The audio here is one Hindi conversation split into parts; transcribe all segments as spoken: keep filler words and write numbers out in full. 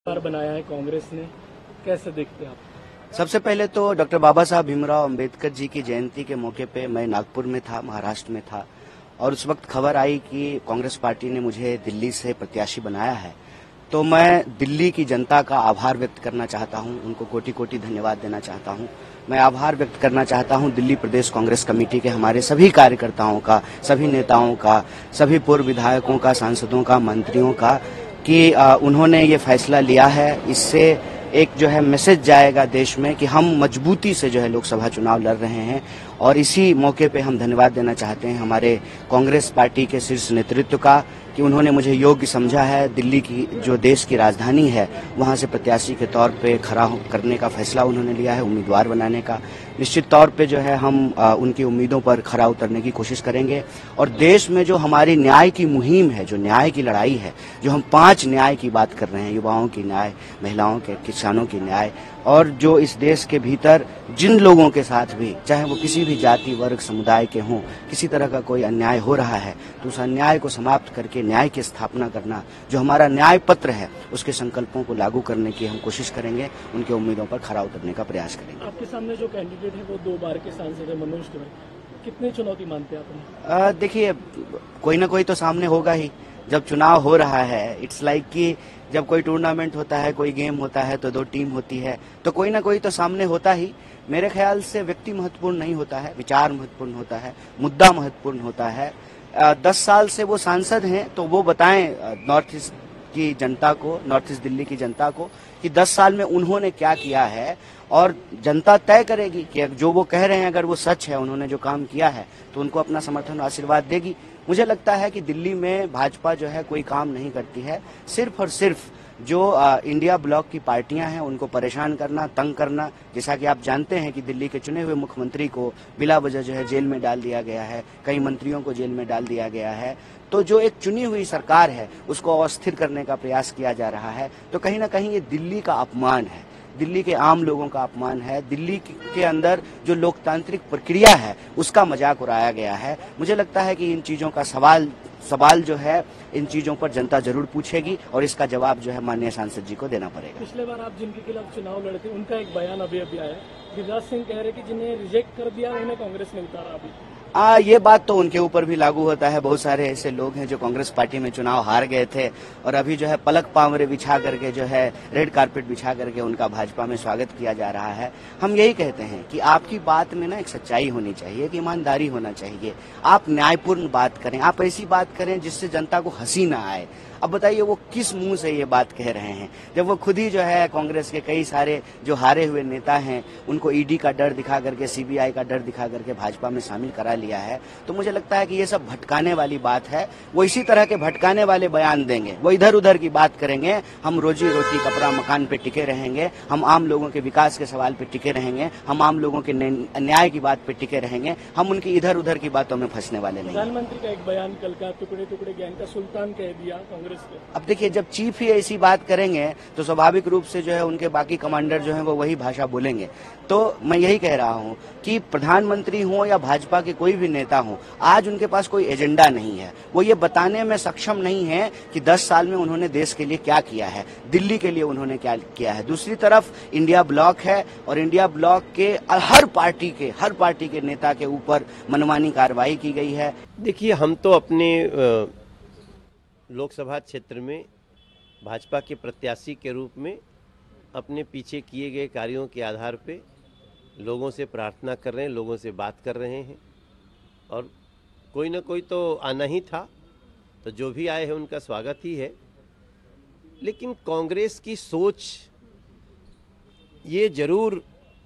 बार बनाया है कांग्रेस ने, कैसे देखते हैं आप? सबसे पहले तो डॉक्टर बाबा साहब भीमराव अंबेडकर जी की जयंती के मौके पे मैं नागपुर में था, महाराष्ट्र में था, और उस वक्त खबर आई कि कांग्रेस पार्टी ने मुझे दिल्ली से प्रत्याशी बनाया है। तो मैं दिल्ली की जनता का आभार व्यक्त करना चाहता हूं, उनको कोटि कोटि धन्यवाद देना चाहता हूं। मैं आभार व्यक्त करना चाहता हूं दिल्ली प्रदेश कांग्रेस कमेटी के हमारे सभी कार्यकर्ताओं का, सभी नेताओं का, सभी पूर्व विधायकों का, सांसदों का, मंत्रियों का, कि उन्होंने ये फैसला लिया है। इससे एक जो है मैसेज जाएगा देश में कि हम मजबूती से जो है लोकसभा चुनाव लड़ रहे हैं। और इसी मौके पे हम धन्यवाद देना चाहते हैं हमारे कांग्रेस पार्टी के शीर्ष नेतृत्व का कि उन्होंने मुझे योग्य समझा है। दिल्ली की जो देश की राजधानी है वहां से प्रत्याशी के तौर पे खड़ा करने का फैसला उन्होंने लिया है, उम्मीदवार बनाने का। निश्चित तौर पे जो है हम आ, उनकी उम्मीदों पर खरा उतरने की कोशिश करेंगे। और देश में जो हमारी न्याय की मुहिम है, जो न्याय की लड़ाई है, जो हम पांच न्याय की बात कर रहे हैं, युवाओं की न्याय, महिलाओं के, किसानों की न्याय, और जो इस देश के भीतर जिन लोगों के साथ भी, चाहे वो किसी भी जाति वर्ग समुदाय के हों, किसी तरह का कोई अन्याय हो रहा है तो उस अन्याय को समाप्त करके न्याय की स्थापना करना, जो हमारा न्याय पत्र है उसके संकल्पों को लागू करने की हम कोशिश करेंगे, उनके उम्मीदों पर खरा उतरने का प्रयास करेंगे। आपके सामने जो कैंडिडेट है वो दो बार के सांसद है, मनोज तिवारी, कितनी चुनौती मानते हैं आप? देखिए, कोई ना कोई तो सामने होगा ही। जब चुनाव हो रहा है, इट्स लाइक like कि जब कोई टूर्नामेंट होता है, कोई गेम होता है तो दो टीम होती है, तो कोई ना कोई तो सामने होता ही। मेरे ख्याल से व्यक्ति महत्वपूर्ण नहीं होता है, विचार महत्वपूर्ण होता है, मुद्दा महत्वपूर्ण होता है। आ, दस साल से वो सांसद हैं तो वो बताएं नॉर्थ ईस्ट की जनता को, नॉर्थ ईस्ट दिल्ली की जनता को, कि दस साल में उन्होंने क्या किया है। और जनता तय करेगी कि जो वो कह रहे हैं अगर वो सच है, उन्होंने जो काम किया है, तो उनको अपना समर्थन आशीर्वाद देगी। मुझे लगता है कि दिल्ली में भाजपा जो है कोई काम नहीं करती है, सिर्फ और सिर्फ जो आ, इंडिया ब्लॉक की पार्टियां हैं उनको परेशान करना, तंग करना। जैसा कि आप जानते हैं कि दिल्ली के चुने हुए मुख्यमंत्री को बिला वजह जो है जेल में डाल दिया गया है, कई मंत्रियों को जेल में डाल दिया गया है। तो जो एक चुनी हुई सरकार है उसको अस्थिर करने का प्रयास किया जा रहा है। तो कहीं ना कहीं ये दिल्ली का अपमान है, दिल्ली के आम लोगों का अपमान है, दिल्ली के अंदर जो लोकतांत्रिक प्रक्रिया है उसका मजाक उड़ाया गया है। मुझे लगता है कि इन चीजों का सवाल सवाल जो है इन चीजों पर जनता जरूर पूछेगी और इसका जवाब जो है माननीय सांसद जी को देना पड़ेगा। पिछले बार आप जिनके खिलाफ चुनाव लड़ते उनका एक बयान अभी अभी आया, गिरिराज सिंह कह रहे कि जिन्हें रिजेक्ट कर दिया उन्हें कांग्रेस ने उतारा। अभी आ, ये बात तो उनके ऊपर भी लागू होता है। बहुत सारे ऐसे लोग हैं जो कांग्रेस पार्टी में चुनाव हार गए थे और अभी जो है पलक पावरे बिछा करके जो है रेड कारपेट बिछा करके उनका भाजपा में स्वागत किया जा रहा है। हम यही कहते हैं कि आपकी बात में ना एक सच्चाई होनी चाहिए, एक ईमानदारी होना चाहिए। आप न्यायपूर्ण बात करें, आप ऐसी बात करें जिससे जनता को हंसी ना आए। अब बताइए वो किस मुंह से ये बात कह रहे हैं, जब वो खुद ही जो है कांग्रेस के कई सारे जो हारे हुए नेता हैं उनको ईडी का डर दिखा करके, सीबीआई का डर दिखा करके भाजपा में शामिल करा लिया है। तो मुझे लगता है कि ये सब भटकाने वाली बात है। वो इसी तरह के भटकाने वाले बयान देंगे, वो इधर उधर की बात करेंगे। हम रोजी रोटी कपड़ा मकान पे टिके रहेंगे, हम आम लोगों के विकास के सवाल पे टिके रहेंगे, हम आम लोगों के न्याय की बात पे टिके रहेंगे। हम उनकी इधर उधर की बातों में फंसने वाले नहीं। प्रधानमंत्री का एक बयान कल का, टुकड़े टुकड़े ज्ञान का सुल्तान कह दिया कांग्रेस को। अब देखिए, जब चीफ ही ऐसी बात करेंगे तो स्वाभाविक रूप से जो है उनके बाकी कमांडर जो है वो वही भाषा बोलेंगे। तो मैं यही कह रहा हूं कि प्रधानमंत्री हो या भाजपा के कोई भी नेता हो, आज उनके पास कोई एजेंडा नहीं है। वो ये बताने में सक्षम नहीं है कि दस साल में उन्होंने देश के लिए क्या किया है, दिल्ली के लिए उन्होंने क्या किया है। दूसरी तरफ इंडिया ब्लॉक है और इंडिया ब्लॉक के हर पार्टी के हर पार्टी के नेता के ऊपर मनमानी कार्रवाई की गई है। देखिए, हम तो अपने लोकसभा क्षेत्र में भाजपा के प्रत्याशी के रूप में अपने पीछे किए गए कार्यों के आधार पे लोगों से प्रार्थना कर रहे हैं, लोगों से बात कर रहे हैं। और कोई ना कोई तो आना ही था, तो जो भी आए हैं उनका स्वागत ही है। लेकिन कांग्रेस की सोच ये जरूर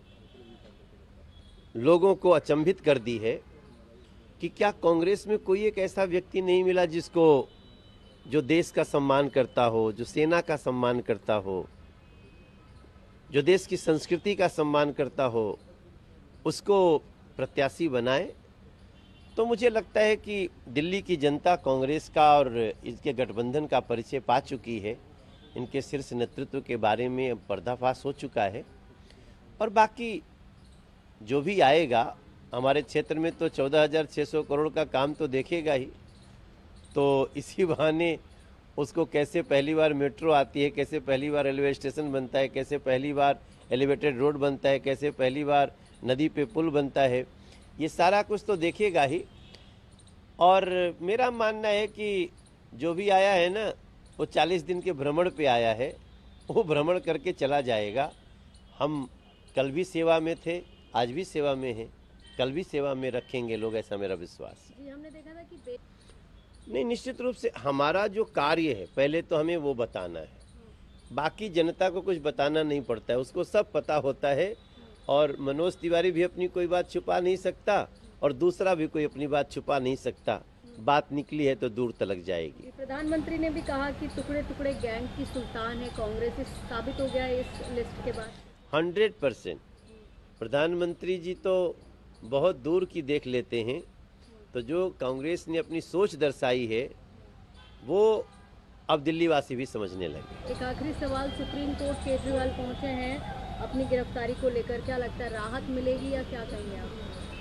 लोगों को अचंभित कर दी है कि क्या कांग्रेस में कोई एक ऐसा व्यक्ति नहीं मिला जिसको जो देश का सम्मान करता हो, जो सेना का सम्मान करता हो, जो देश की संस्कृति का सम्मान करता हो, उसको प्रत्याशी बनाए। तो मुझे लगता है कि दिल्ली की जनता कांग्रेस का और इसके गठबंधन का परिचय पा चुकी है। इनके शीर्ष नेतृत्व के बारे में पर्दाफाश हो चुका है। और बाकी जो भी आएगा हमारे क्षेत्र में तो चौदह हज़ार छः सौ करोड़ का काम तो देखेगा ही। तो इसी बहाने उसको कैसे पहली बार मेट्रो आती है, कैसे पहली बार रेलवे स्टेशन बनता है, कैसे पहली बार एलिवेटेड रोड बनता है, कैसे पहली बार नदी पे पुल बनता है, ये सारा कुछ तो देखेगा ही। और मेरा मानना है कि जो भी आया है ना, वो चालीस दिन के भ्रमण पे आया है, वो भ्रमण करके चला जाएगा। हम कल भी सेवा में थे, आज भी सेवा में हैं, कल भी सेवा में रखेंगे लोग, ऐसा मेरा विश्वास है। जी, हमने देखा था कि बे- नहीं, निश्चित रूप से हमारा जो कार्य है पहले तो हमें वो बताना है, बाकी जनता को कुछ बताना नहीं पड़ता है, उसको सब पता होता है। और मनोज तिवारी भी अपनी कोई बात छुपा नहीं सकता और दूसरा भी कोई अपनी बात छुपा नहीं सकता। बात निकली है तो दूर तलक जाएगी। प्रधानमंत्री ने भी कहा कि टुकड़े टुकड़े गैंग की सुल्तान है कांग्रेस, इस साबित हो गया है इस लिस्ट के बाद। हंड्रेड परसेंट प्रधानमंत्री जी तो बहुत दूर की देख लेते हैं, तो जो कांग्रेस ने अपनी सोच दर्शाई है वो अब दिल्ली वासी भी समझने लगे। एक आखिरी सवाल, सुप्रीम कोर्ट केजरीवाल पहुंचे हैं अपनी गिरफ्तारी को लेकर, क्या लगता है राहत मिलेगी या क्या कहेंगे आप?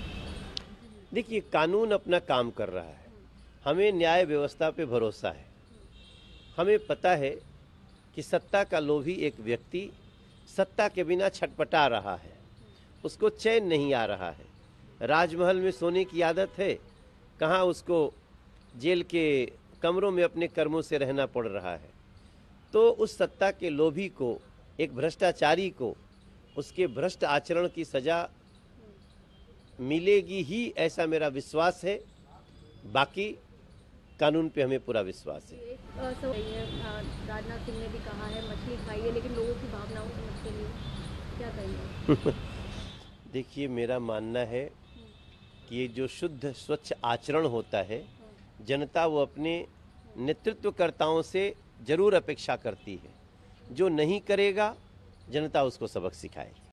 देखिए, कानून अपना काम कर रहा है, हमें न्याय व्यवस्था पे भरोसा है। हमें पता है कि सत्ता का लोभी एक व्यक्ति सत्ता के बिना छटपटा रहा है, उसको चैन नहीं आ रहा है। राजमहल में सोने की आदत है, कहाँ उसको जेल के कमरों में अपने कर्मों से रहना पड़ रहा है। तो उस सत्ता के लोभी को, एक भ्रष्टाचारी को, उसके भ्रष्ट आचरण की सजा मिलेगी ही, ऐसा मेरा विश्वास है। बाकी कानून पे हमें पूरा विश्वास है। एक अ, सवाल ये, अ, राजनाथ सिंह ने भी कहा है मछली खाइए लेकिन लोगों की भावनाओं को मत खेलिए, क्या कहेंगे? देखिए, मेरा मानना है कि ये जो शुद्ध स्वच्छ आचरण होता है, जनता वो अपने नेतृत्वकर्ताओं से जरूर अपेक्षा करती है। जो नहीं करेगा जनता उसको सबक सिखाएगी।